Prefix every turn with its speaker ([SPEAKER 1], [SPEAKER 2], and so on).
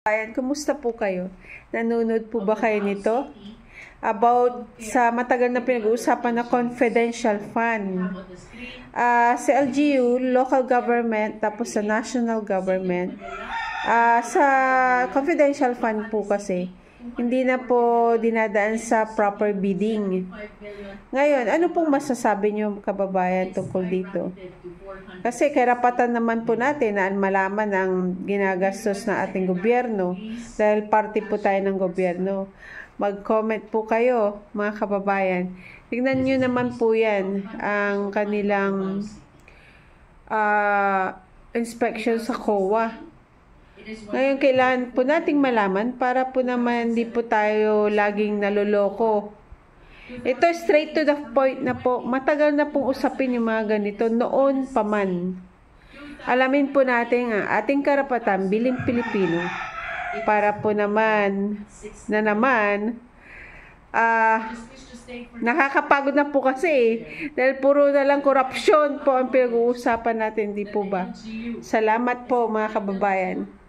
[SPEAKER 1] Ayan, kumusta po kayo? Nanonood po ba kayo nito? About sa matagal na pinag-uusapan na confidential fund. Sa LGU, local government, tapos sa national government. Sa confidential fund po kasi, hindi na po dinadaan sa proper bidding. Ngayon, ano pong masasabi nyo kababayan tungkol dito? Kasi karapatan naman po natin na malaman ang ginagastos ng ating gobyerno dahil parte po tayo ng gobyerno. Mag-comment po kayo mga kababayan. Tingnan nyo naman po yan ang kanilang inspection sa COA. Ngayon, kailangan po nating malaman para po naman di po tayo laging naloloko. Ito straight to the point na po, matagal na pong usapin yung mga ganito noon pa man. Alamin po natin ang ating karapatan bilang Pilipino para po naman nakakapagod na po kasi dahil puro na lang korupsyon po ang pinag-uusapan natin, di po ba? Salamat po mga kababayan.